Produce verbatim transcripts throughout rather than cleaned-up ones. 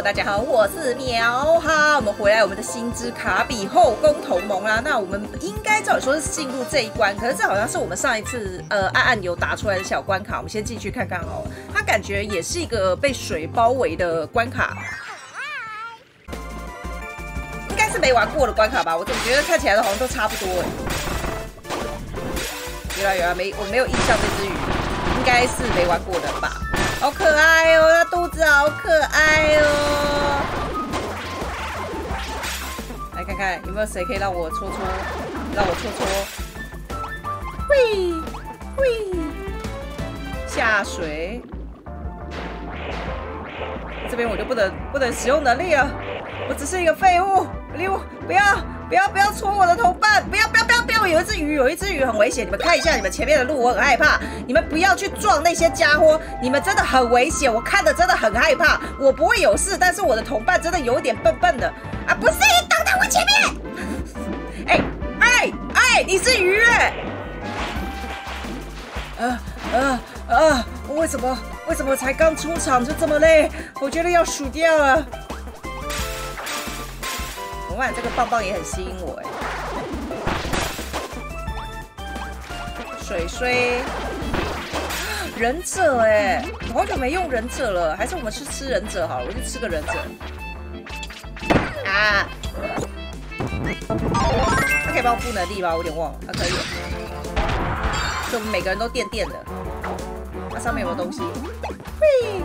大家好，我是苗哈，我们回来我们的星之卡比后宫同盟啦。那我们应该照理说是进入这一关，可是这好像是我们上一次呃暗暗有打出来的小关卡，我们先进去看看好了。它感觉也是一个被水包围的关卡，应该是没玩过的关卡吧？我总觉得看起来好像都差不多哎。有啦有啦，没我没有印象这只鱼，应该是没玩过的吧？ 好可爱哦，它肚子好可爱哦！来看看有没有谁可以让我搓搓，让我搓搓。喂喂，下水。这边我就不能不能使用能力了，我只是一个废物。离我不要不要不要戳我的同伴！不要不要不要不要！有一只鱼，有一只鱼很危险，你们看一下你们前面的路，我很害怕。你们不要去撞那些家伙，你们真的很危险，我看的真的很害怕。我不会有事，但是我的同伴真的有点笨笨的啊！不是，你挡在我前面！哎哎哎，你是鱼哎！啊啊啊！为什么为什么才刚出场就这么累？我觉得要输掉了。 我看这个棒棒也很吸引我哎，水水忍者哎，我好久没用忍者了，还是我们去吃忍者好了，我去吃个忍者啊！他可以帮我付能力吗？我有点忘了，啊可以，所以我们每个人都电电的。它、啊、上面有没有东西？嘿。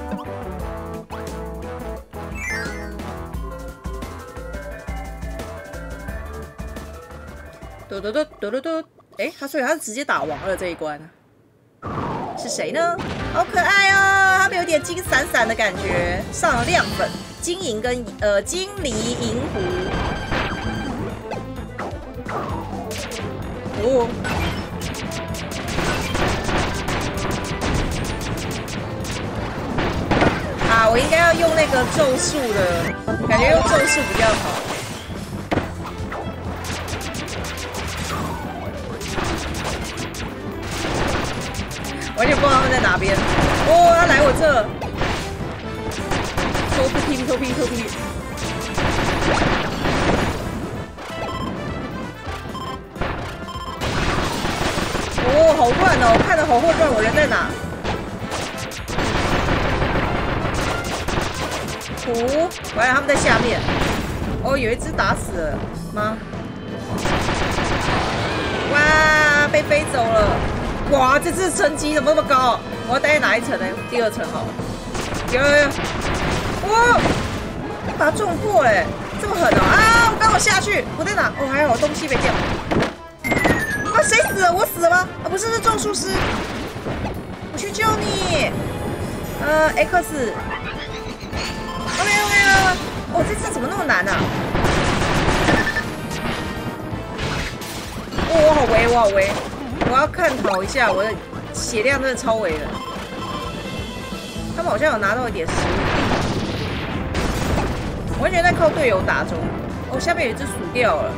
嘟嘟嘟嘟嘟嘟，哎，他所以他是直接打王了这一关，是谁呢？好可爱哦，他们有点金闪闪的感觉，上了亮粉，金银跟呃金梨银狐。哦，啊，我应该要用那个咒术的，感觉用咒术比较好。 完全不知道他们在哪边。哦，他来我这，偷屁偷屁偷屁。哦，好乱哦，看得好混乱，我人在哪？虎，完了，他们在下面。哦，有一只打死了吗？哇，被飞走了。 哇，这次层级怎么那么高？我要待在哪一层呢？第二层好了。有有有！哇，把它撞破哎，这么狠哦！啊，我刚好下去，我在哪？哦，还好东西没掉。啊，谁死了？我死了吗？啊，不是，是咒术师。我去救你。呃 ，X。OK OK 了。哦，这次怎么那么难啊？哦，我好围，我好围。 我要看好一下，我的血量真的超微的。他们好像有拿到一点食物，完全在靠队友打中。哦，下面有一只死掉了。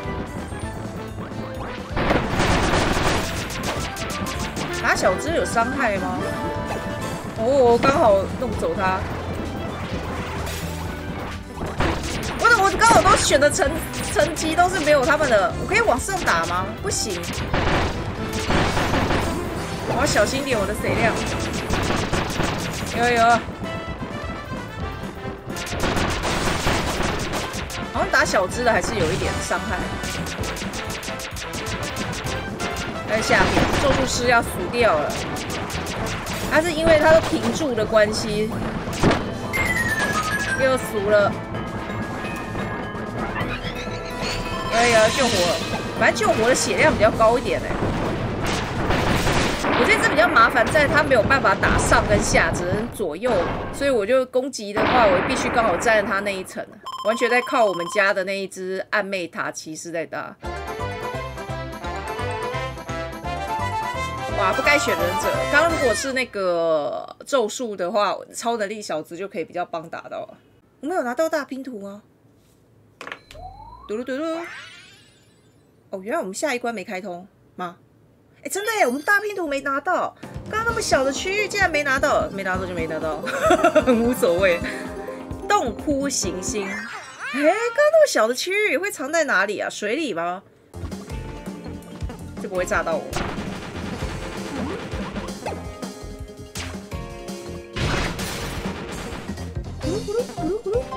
打小只有伤害吗？哦，刚好弄走他。我怎么刚好都选的层层级都是没有他们的？我可以往上打吗？不行。 我要小心点我的水量。有有，好像打小只的还是有一点伤害。在下面，咒术师要死掉了。他是因为他都停住的关系，又输了。有有救活了，反正救活的血量比较高一点哎、欸。 我这只比较麻烦，在它没有办法打上跟下，只能左右，所以我就攻击的话，我必须刚好站在它那一层，完全在靠我们家的那一只暗魅塔骑士在打。哇，不该选忍者。刚刚如果是那个咒术的话，超能力小子就可以比较帮打到了。我们有拿到大拼图吗？嘟噜嘟噜。哦，原来我们下一关没开通吗？ 哎，真的耶，我们大拼图没拿到，刚刚那么小的区域竟然没拿到，没拿到就没拿到，很无所谓。都洞窟行星。哎，刚刚那么小的区域会藏在哪里啊？水里吗？就不会炸到我。咕噜咕噜咕噜咕噜。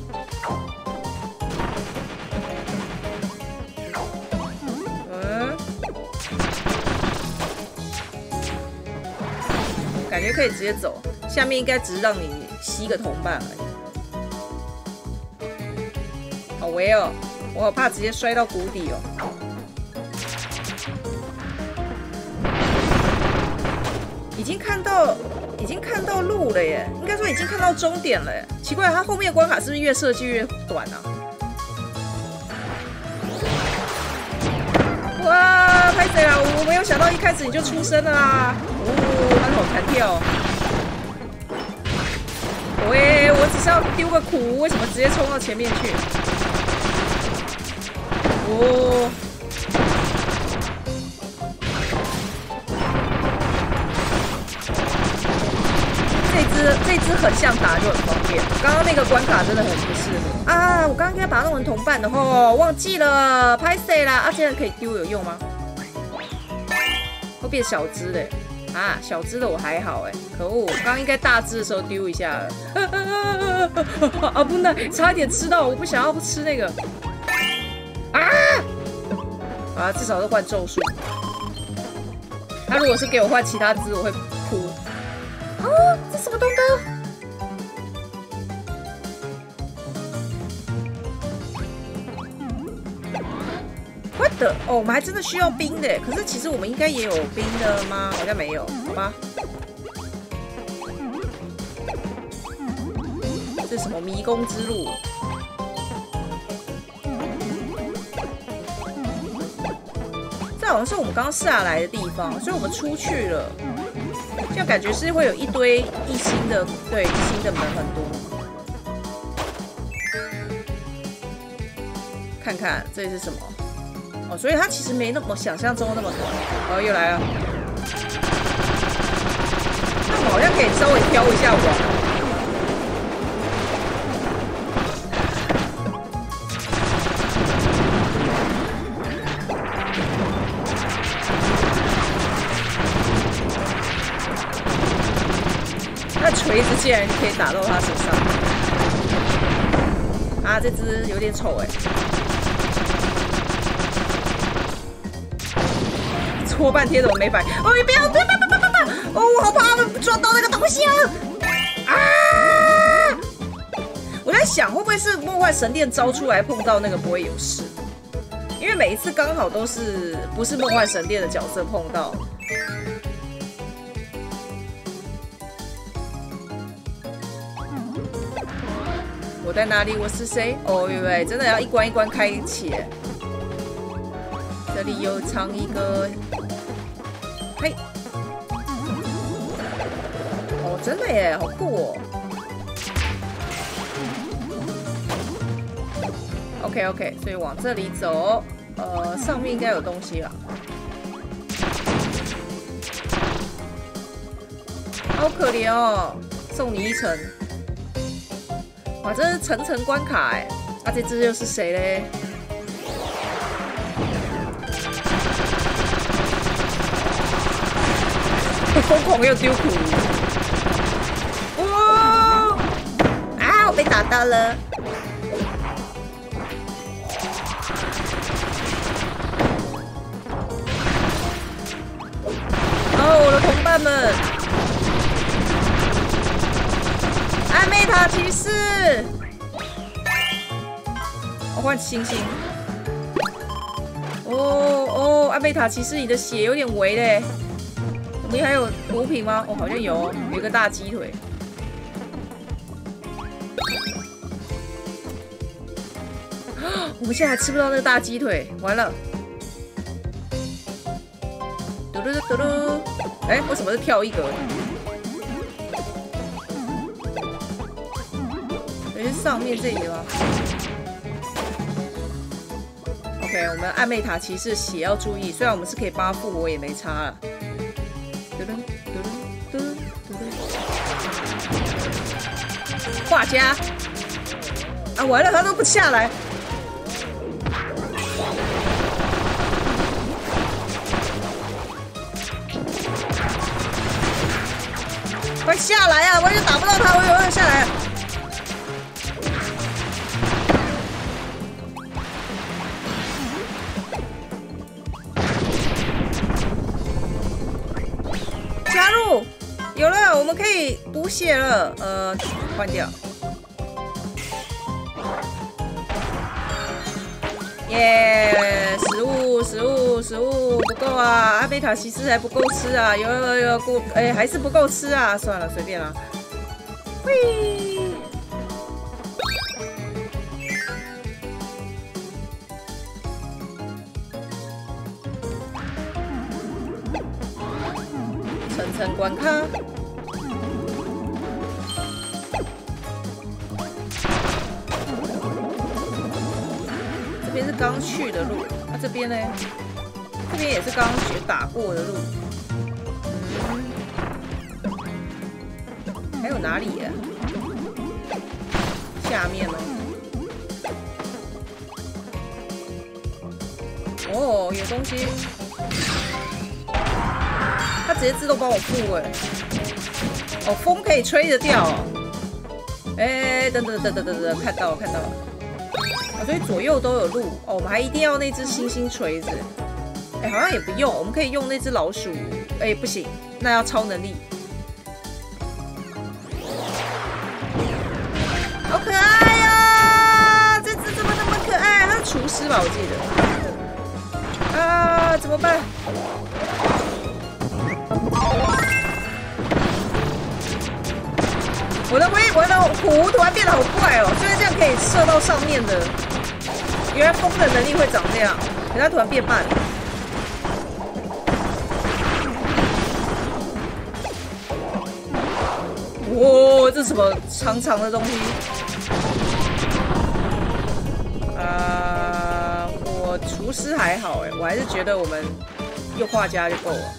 嗯。感觉可以直接走，下面应该只是让你吸个同伴而已。好危哦，我好怕直接摔到谷底哦。已经看到，已经看到路了耶，应该说已经看到终点了耶。奇怪，它后面的关卡是不是越设计越短啊？哇，拍谁啦？我没有想到一开始你就出生了啦！哦，它好弹跳。喂，我只是要丢个苦，为什么直接冲到前面去？哦，这只这只很像打就很方便。刚刚那个关卡真的很不适合啊！我刚刚应该把它弄成同伴的吼，忘记了，拍谁啦？啊，现在可以丢有用吗？会变小只的啊，小只的我还好哎，可恶，刚刚应该大只的时候丢一下了。啊不能，差一点吃到，我不想要吃那个。啊！啊，至少是换咒术。他如果是给我换其他只，我会哭。哦，这什么东东？我的哦，我们还真的需要冰的，可是其实我们应该也有冰的吗？好像没有，好吧。这是什么迷宫之路？这好像是我们刚刚下来的地方，所以我们出去了。这样感觉是会有一堆一星的，对，一星的门很多。看看这里是什么？哦，所以它其实没那么想象中的那么短。哦，又来了。那我好像可以稍微挑一下网。那锤子竟然可以打到他手上。啊，这只有点丑哎。搓半天怎么没反应？哦，你不要！不要！不要！不要！不要！哦，我好怕撞到那个东西啊！啊！我在想，会不会是梦幻神殿招出来碰到那个不会有事？因为每一次刚好都是不是梦幻神殿的角色碰到。我在哪里？我是谁？哦，原来真的要一关一关开启耶。这里有藏一个，嘿，哦，真的耶，好酷哦。OK OK， 所以往这里走，呃，上面应该有东西啦。好可怜哦，送你一程。哇，这是层层关卡哎，啊，这只又是谁嘞？疯狂又丢苦，哇！啊，我被打到了。哦，我的同伴们，安美塔骑士，我换星星。哦哦，安美塔骑士，你的血有点微嘞。你还有补品吗？哦，好像有，有一个大鸡腿。我们现在还吃不到那个大鸡腿，完了。嘟嘟嘟嘟，哎，为什么是跳一格？也是上面这里吗 ？OK， 我们暗魅塔骑士血要注意，虽然我们是可以八复活，也没差了。画家， 啊，完了，他都不下来。快下来啊！完全打不到他，我有要下来。加入，有了，我们可以补血了。呃，换掉。耶！食物，食物，食物不够啊！阿贝塔西斯还不够吃啊！有有有够，哎、欸，还是不够吃啊！算了，随便啦。喂！层层关卡。这边是刚去的路，那、啊、这边呢？这边也是刚学打过的路。嗯，还有哪里呀、啊？下面呢？哦，有东西。它直接自动帮我付哎。哦，风可以吹得掉、哦。哎、欸，等等等等等等，看到了看到了。所以左右都有路哦，我们还一定要那只星星锤子，哎、欸，好像也不用，我们可以用那只老鼠，哎、欸，不行，那要超能力。好可爱呀、啊！这只怎么那么可爱？它是厨师吧，我记得。啊，怎么办？我的微，我的弧突然变得好怪哦，虽然这样可以射到上面的。原来风的能力会长这样，可它突然变慢。哇，这是什么长长的东西？啊、呃，我厨师还好哎，我还是觉得我们用画家就够了。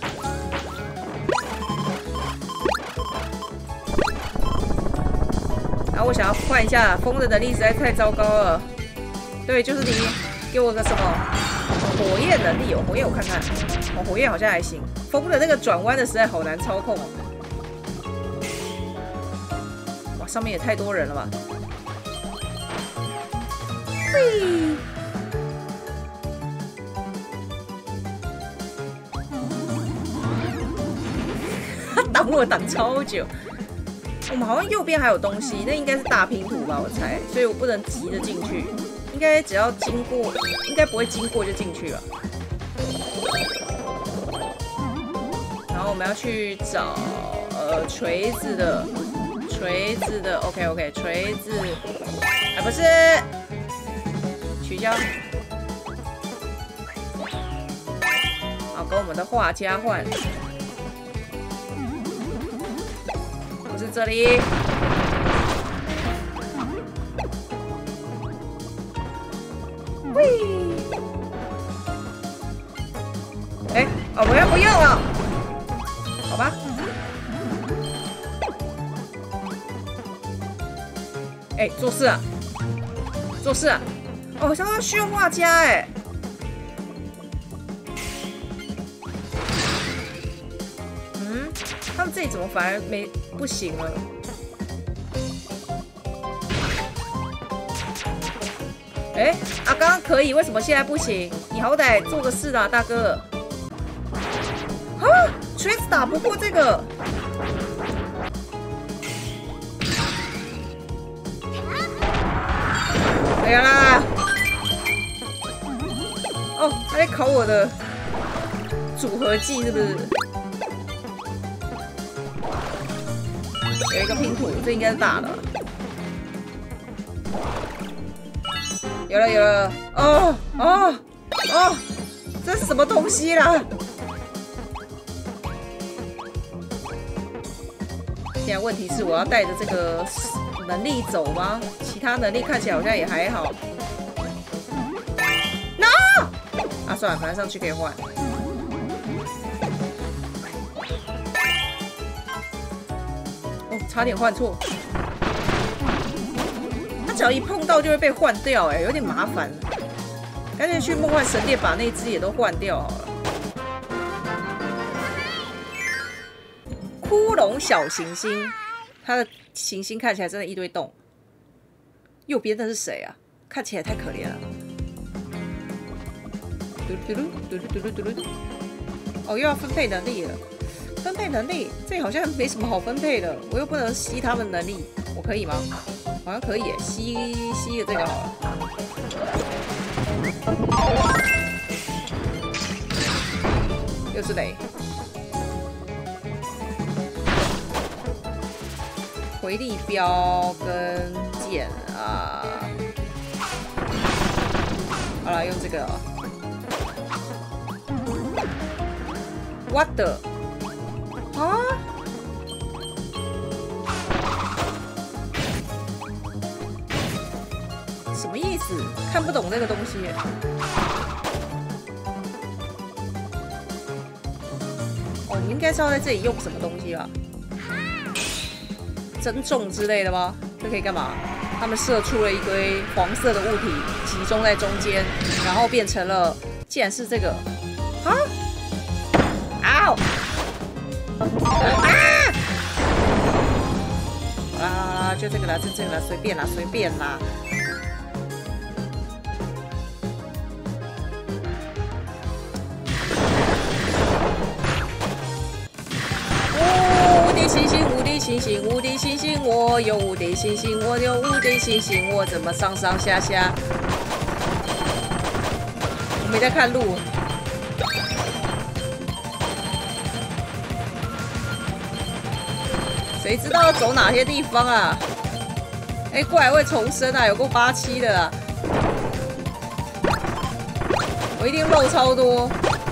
然后我想要换一下，风的能力实在太糟糕了。对，就是你，给我个什么火焰能力哦？火焰我看看，哦，火焰好像还行。风的那个转弯的实在好难操控哦。哇，上面也太多人了吧！嘿，他挡我挡超久。我们好像右边还有东西，那应该是大拼图吧，我猜，所以我不能急着进去。应该只要经过，应该不会经过就进去了。然后我们要去找呃锤子的，锤子的 ，OK OK， 锤子，啊不是，取消。好，跟我们的画家换，不是这里。喂，哎、欸，哦，我要不要了？好吧。哎、欸，做事啊，做事啊！哦，好像要需要画家哎、欸。嗯，他们这里怎么反而没不行了？哎、欸，啊，刚刚可以，为什么现在不行？你好歹做个事啊，大哥！啊，锤子打不过这个。哎呀啦！哦，他在考我的组合技是不是？有一个拼图，这应该是大的。有了有了，哦哦哦，这是什么东西啦？现在问题是我要带着这个能力走吗？其他能力看起来好像也还好。No！ 啊，算了，反正上去可以换。哦，差点换错。他只要一碰到就会被换掉，哎，有点麻烦。干脆去梦幻神殿把那只也都换掉好了。骷髅小行星，它的行星看起来真的一堆洞。右边那是谁啊？看起来太可怜了。嘟嘟噜嘟嘟嘟嘟嘟嘟。哦，又要分配能力了。分配能力，这好像没什么好分配的。我又不能吸他们能力，我可以吗？好像可以耶，吸吸了这个好了。又是雷。回力镖跟剑啊，好了，用这个、哦。What the？ 啊？什么意思？看不懂这个东西耶。哦，你应该是要在这里用什么东西吧？增重之类的吗？这可以干嘛？他们射出了一堆黄色的物体，集中在中间，然后变成了，竟然是这个啊！嗷！啊！啊！就这个啦，就这个啦，随便啦，随便啦。无敌星星，无敌星星，无敌星星，我有无敌星星，我有无敌星星，我怎么上上下下？我没在看路。谁知道要走哪些地方啊？哎、欸，怪会重生啊，有够八七的啊！我一定漏超多。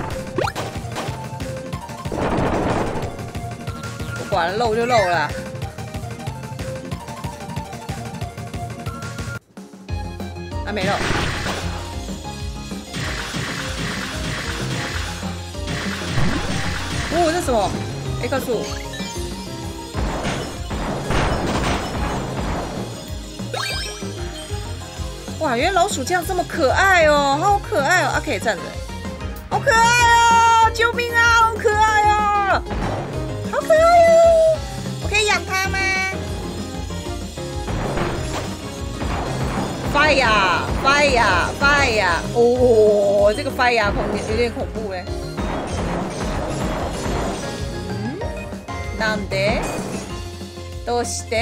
不管了，漏就漏了。啊，没漏。哦，这是什么？哎、欸，告诉我。哇，原来老鼠这样这么可爱哦，好可爱哦！啊，可以站着，好可爱哦！救命啊，好可爱哦，好可爱哦！我可以养它吗 ？Fire Fire Fire！ 哦，这个 Fire 恐有点恐怖哎。嗯，なんで？どうして？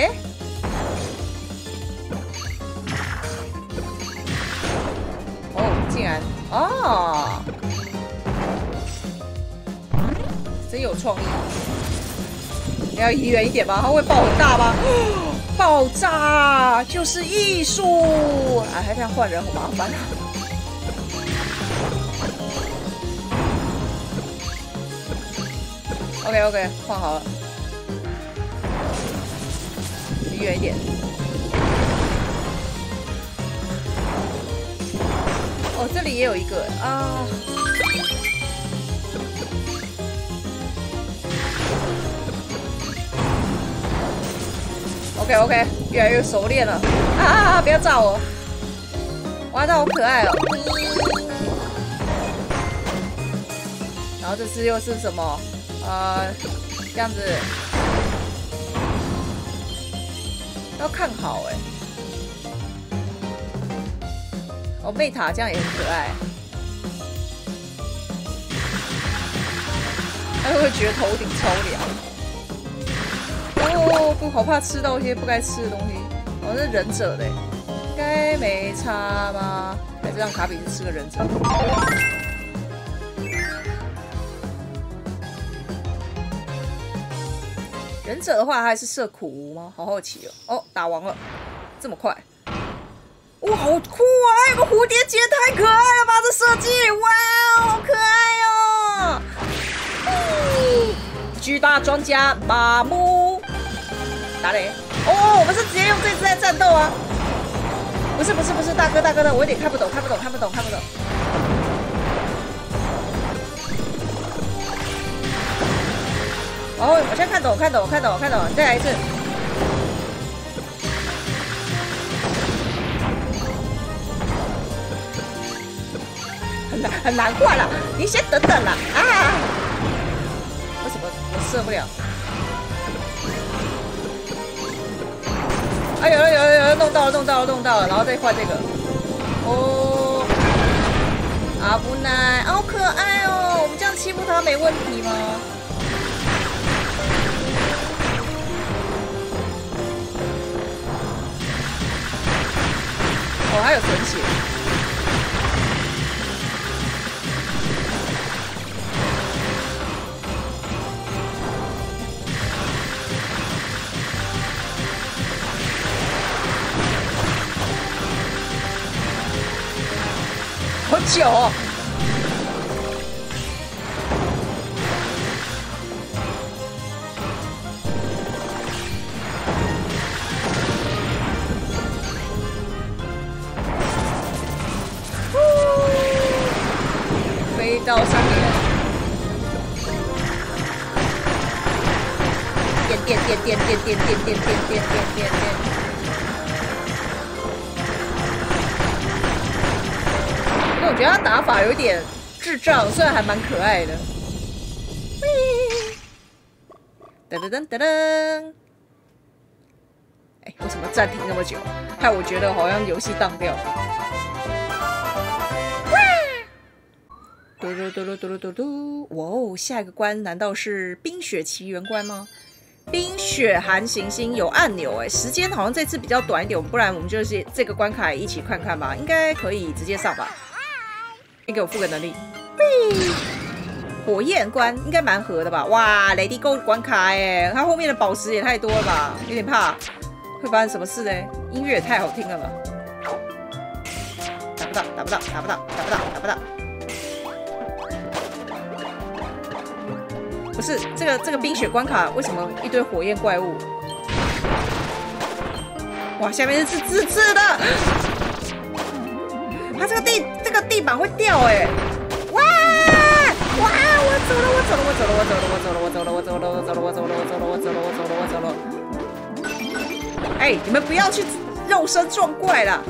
竟然哦，真有创意！你要离远一点吗？它会爆很大吗？爆炸就是艺术！啊，还这样换人好麻烦啊！OK OK， 换好了，离远一点。哦，这里也有一个啊。OK OK， 越来越熟练了啊！不要炸我！哇，它好可爱哦。然后这次又是什么？呃，这样子要看好哎。哦，贝塔这样也很可爱。他会不会觉得头顶超凉？哦，不，好怕吃到一些不该吃的东西。哦，这是忍者的，应该没差吧？还是让卡比去吃个忍者？忍者的话还是射苦无吗？好好奇哦。哦，打完了，这么快。哇，好酷啊！还有个蝴蝶结，太可爱了吧！这设计，哇，好可爱哦！嗯、巨大专家马木打雷哦，我们是直接用这只在战斗啊！不是不是不是，大哥大哥的，我有点看不懂，看不懂，看不懂，看不懂。哦，我现在看懂，看懂，看懂，看懂，再来一次。 很难换了，你先等等啦啊！为什么我射不了？啊，有了有了有了，弄到了弄到了弄到了，然后再换这个。哦，阿布奈，好可爱哦！我们这样欺负他没问题吗？哦，还有存血。好久哦。飞到上面，点点点点点点点点点点点点点。因为我觉得他打法有点智障，虽然还蛮可爱的。噔噔噔噔噔！哎，为什么暂停那么久？害我觉得好像游戏当掉。嘟噜嘟噜嘟噜嘟嘟！哇哦，下一个关难道是冰雪奇缘关吗？冰雪寒行星有按钮哎，时间好像这次比较短一点，不然我们就是这个关卡一起看看吧，应该可以直接上吧。你给我附个能力，火焰关应该蛮合的吧？哇，雷迪沟关卡哎，它后面的宝石也太多了吧，有点怕会发生什么事呢？音乐也太好听了吧！打不到，打不到，打不到，打不到，打不到。不是这个这个冰雪关卡为什么一堆火焰怪物？哇，下面是刺刺的。它这个地这个地板会掉哎、欸！哇哇！我走了，我走了，我走了，我走了，我走了，我走了，我走了，我走了，我走了，我走了，我走了，我走了，我走了，我走了。哎，你们不要去肉身撞怪啦！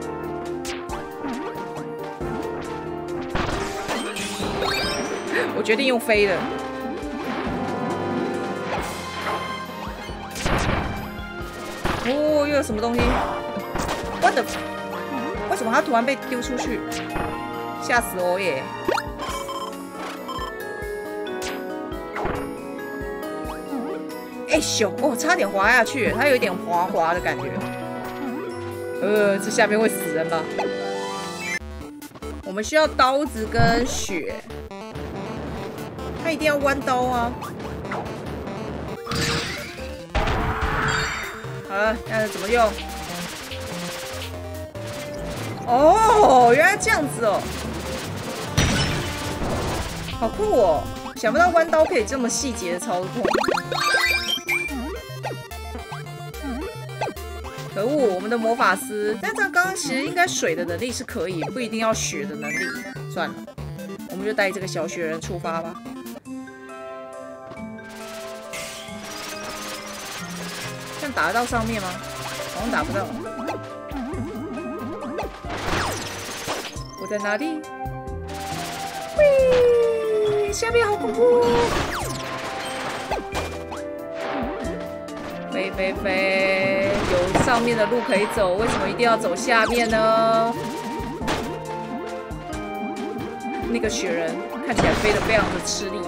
我决定用飞的。哦，又有什么东西？我的。为什么他突然被丢出去？吓死我耶！哎咻！哦，差点滑下去，它有一点滑滑的感觉。呃，这下面会死人吧？我们需要刀子跟血，他一定要弯刀啊！好了，那怎么用？哦，原来这样子哦，好酷哦！想不到弯刀可以这么细节的操控。可恶，我们的魔法师，但这刚刚其实应该水的能力是可以，不一定要血的能力。算了，我们就带这个小雪人出发吧。这样打得到上面吗？好像打不到。我在哪里？喂，下面好恐怖！飞飞飞，有上面的路可以走，为什么一定要走下面呢？那个雪人看起来飞得非常的吃力。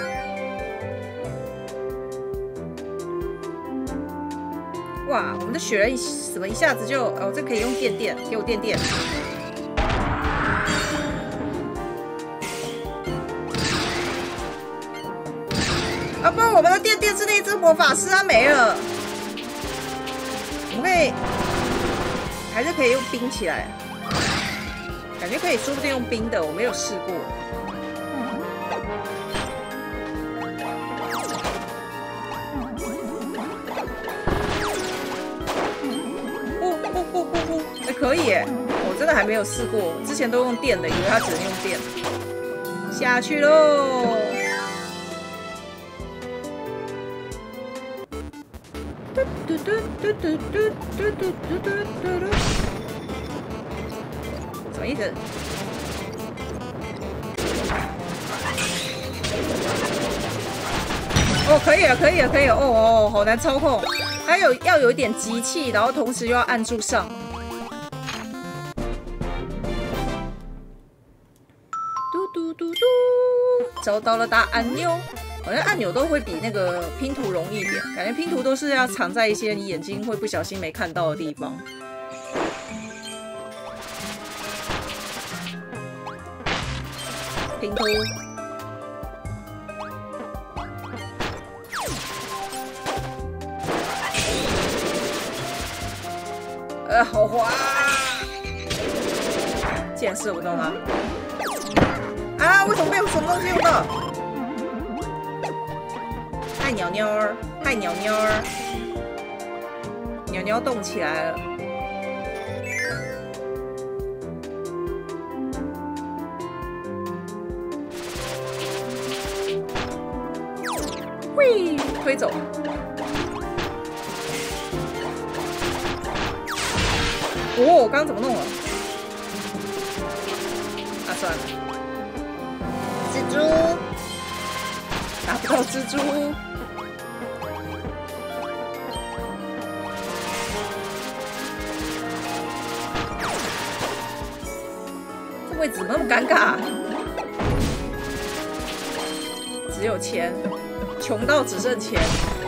哇，我们的雪人怎么一下子就……哦，这可以用电电，给我电电。啊不，我们的电电是那只魔法师，它没了。我们可以，还是可以用冰起来，感觉可以，说不定用冰的，我没有试过。呼呼呼呼呼，哎，可以耶！我真的还没有试过，之前都用电的，以为它只能用电。下去喽！什么意思？ 哦，可以了，可以了，可以了。哦哦，好难操控。还有要有一点集气，然后同时又要按住上。嘟嘟嘟嘟，找到了大按钮。好像按钮都会比那个拼图容易一点，感觉拼图都是要藏在一些你眼睛会不小心没看到的地方。拼图。 呃，好滑！竟然射不到他！啊，为什么被什么东西用到？嗨，鸟鸟儿，嗨，鸟鸟儿，鸟鸟动起来了。喂，推走。 哦，我刚刚怎么弄了？啊，算了。蜘蛛打不到蜘蛛。这位置怎么那么尴尬？只有钱，穷到只剩钱。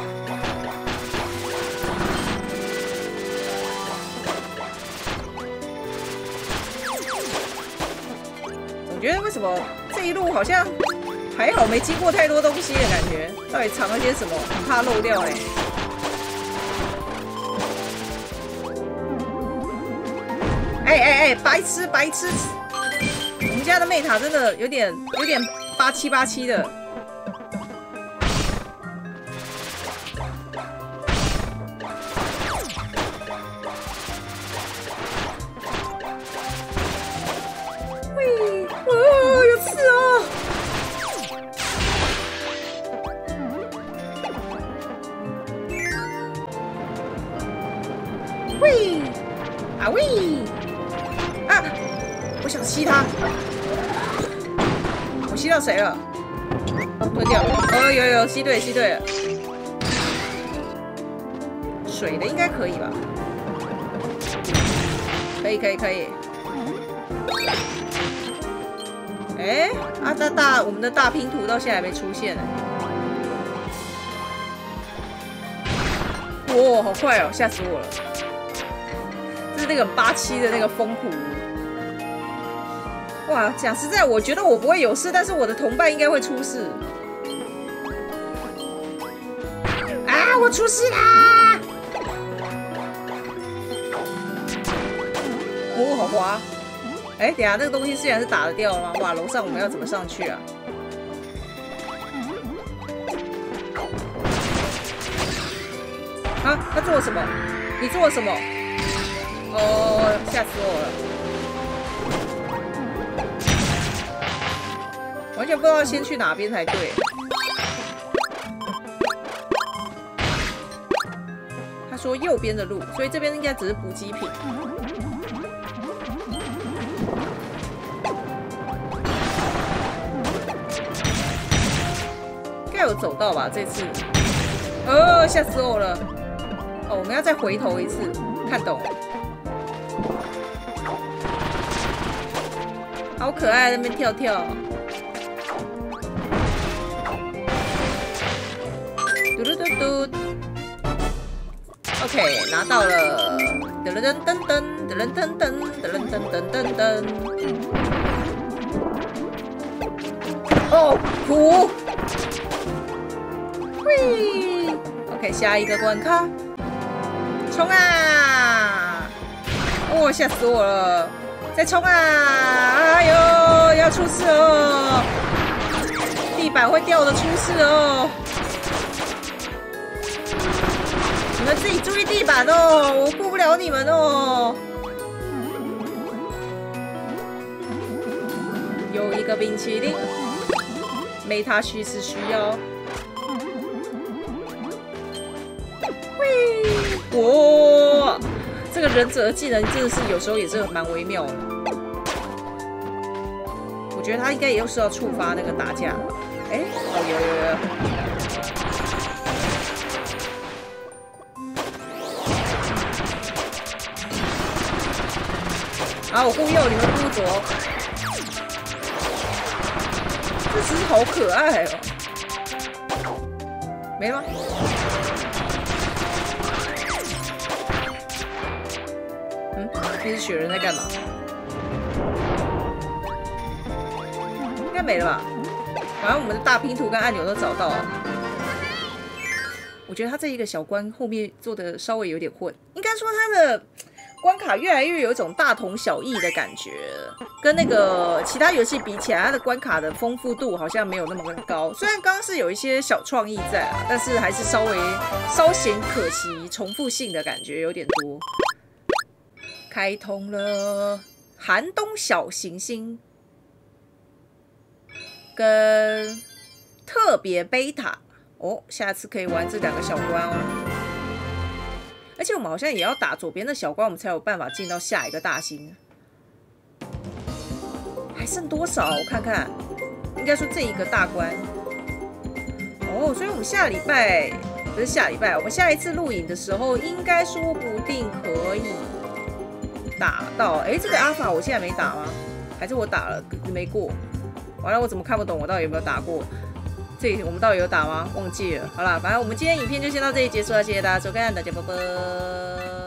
我觉得为什么这一路好像还好，没经过太多东西的感觉，到底藏了些什么？很怕漏掉哎、欸。哎哎哎，白痴白痴！我们家的妹塔真的有点有点八七八七的。喂！ 哦，有刺哦！喂，啊喂，啊！我想吸它，我吸到谁了？吞掉！哦，有有吸对吸对了。水的应该可以吧？可以可以可以。 哎，啊，大大，我们的大拼图到现在还没出现呢。哇，好快哦，吓死我了！这是那个很八七的那个风图。哇，讲实在，我觉得我不会有事，但是我的同伴应该会出事。啊，我出事啦！哦，好滑。 哎，等下那个东西虽然是打得掉了吗？哇，楼上我们要怎么上去啊？啊，他做了什么？你做了什么？哦，吓死我了！完全不知道先去哪边才对。他说右边的路，所以这边应该只是补给品。 应该有走到吧？这次，哦，吓死我了！哦，我们要再回头一次，看懂。好可爱，在那边跳跳。嘟嘟嘟嘟。OK， 拿到了。噔噔噔噔噔噔噔噔噔噔噔噔。哦，苦。 喂 ，OK， 下一个关卡，冲啊！哇，吓死我了！再冲啊！哎呦，要出事哦！地板会掉的，出事哦！你们自己注意地板哦，我顾不了你们哦。有一个冰淇淋，没它虚是需要。 哇，这个忍者的技能真的是有时候也是蛮微妙的。我觉得他应该也是要触发那个打架。 哎，哦，有有有。啊，我护右，你们护左。这只是好可爱哦。没了吗？嗯，那只雪人在干嘛？应该没了吧？反正我们的大拼图跟按钮都找到了。我觉得他这一个小关后面做的稍微有点混，应该说他的关卡越来越有一种大同小异的感觉，跟那个其他游戏比起来，它的关卡的丰富度好像没有那么高。虽然刚刚是有一些小创意在啊，但是还是稍微稍显可惜，重复性的感觉有点多。开通了寒冬小行星。跟特别贝塔哦，下次可以玩这两个小关哦。而且我们好像也要打左边的小关，我们才有办法进到下一个大星。还剩多少？我看看，应该说这一个大关。哦，所以我们下礼拜不是下礼拜，我们下一次录影的时候，应该说不定可以打到。哎，这个阿法我现在没打吗？还是我打了没过？完了，我怎么看不懂我到底有没有打过？这我们到底有打吗？忘记了。好啦，反正我们今天影片就先到这里结束了，谢谢大家收看，大家拜拜。